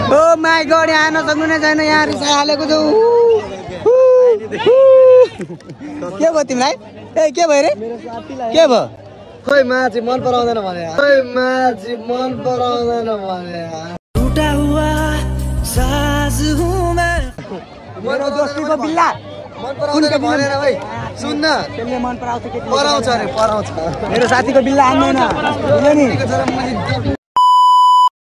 oh my God यहाँ नसक्नु नै छैन यहाँ रिसाइ हालेको छु के भयो तिमीलाई ए के भयो रे के भयो खोइ माछी मन पराउँदैन भने खोइ माछी मन पराउँदैन भने टुटा हुआ साज हूं मैं मेरो दोस्तीको बिल्ला मन पराउँदैन भनेर भाइ सुन्न त्यसले मन पराउँछ के पराउँछ अरे पराउँछ मेरो साथीको बिल्ला आउँदैन